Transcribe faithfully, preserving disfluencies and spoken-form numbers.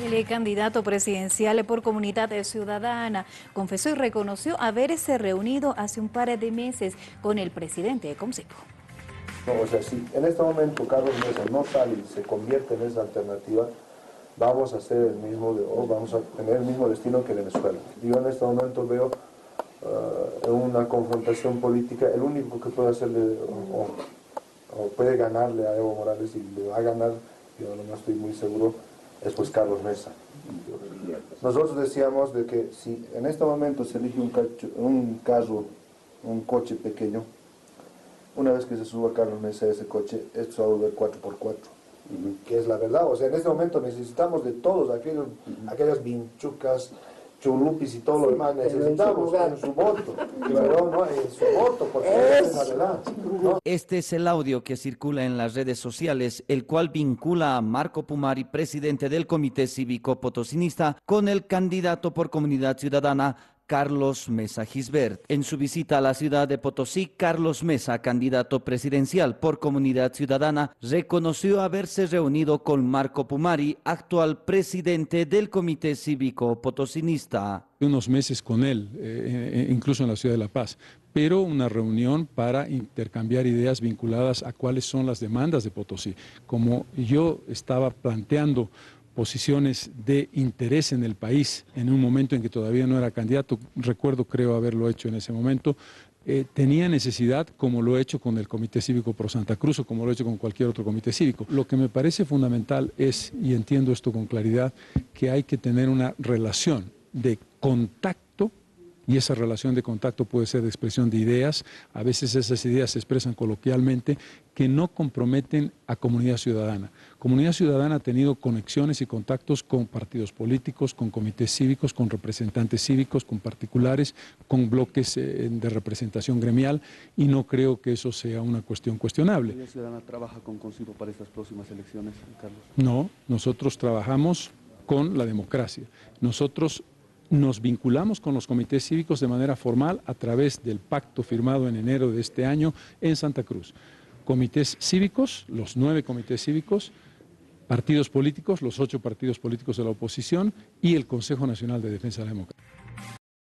El candidato presidencial por Comunidad Ciudadana confesó y reconoció haberse reunido hace un par de meses con el presidente de Comcepo. No, o sea, si en este momento Carlos Mesa no sale y se convierte en esa alternativa, vamos a hacer el mismo, o vamos a tener el mismo destino que Venezuela. Yo en este momento veo uh, una confrontación política, el único que puede hacerle o, o puede ganarle a Evo Morales y le va a ganar, yo no estoy muy seguro, es pues Carlos Mesa. Nosotros decíamos de que si en este momento se elige un, cacho, un carro, un coche pequeño, una vez que se suba Carlos Mesa a ese coche, esto se va a volver cuatro por cuatro. Uh-huh. Que es la verdad, o sea, en este momento necesitamos de todos aquellos, uh-huh. aquellas vinchucas, chulupis y todo lo demás, necesitamos en, en su voto, pero no en su voto, porque esa es la verdad, ¿no? Este es el audio que circula en las redes sociales, el cual vincula a Marco Pumari, presidente del Comité Cívico Potosinista, con el candidato por Comunidad Ciudadana, Carlos Mesa Gisbert. En su visita a la ciudad de Potosí, Carlos Mesa, candidato presidencial por Comunidad Ciudadana, reconoció haberse reunido con Marco Pumari, actual presidente del Comité Cívico Potosinista. Unos meses con él, eh, incluso en la ciudad de La Paz, pero una reunión para intercambiar ideas vinculadas a cuáles son las demandas de Potosí. Como yo estaba planteando posiciones de interés en el país en un momento en que todavía no era candidato, recuerdo creo haberlo hecho en ese momento, eh, tenía necesidad, como lo he hecho con el Comité Cívico Pro Santa Cruz o como lo he hecho con cualquier otro comité cívico. Lo que me parece fundamental es, y entiendo esto con claridad, que hay que tener una relación de contacto, y esa relación de contacto puede ser de expresión de ideas, a veces esas ideas se expresan coloquialmente, que no comprometen a Comunidad Ciudadana. Comunidad Ciudadana ha tenido conexiones y contactos con partidos políticos, con comités cívicos, con representantes cívicos, con particulares, con bloques eh, de representación gremial, y no creo que eso sea una cuestión cuestionable. ¿Comunidad Ciudadana trabaja con Concipo para estas próximas elecciones, Carlos? No, nosotros trabajamos con la democracia. Nosotros nos vinculamos con los comités cívicos de manera formal a través del pacto firmado en enero de este año en Santa Cruz. Comités cívicos, los nueve comités cívicos, partidos políticos, los ocho partidos políticos de la oposición y el Consejo Nacional de Defensa de la Democracia.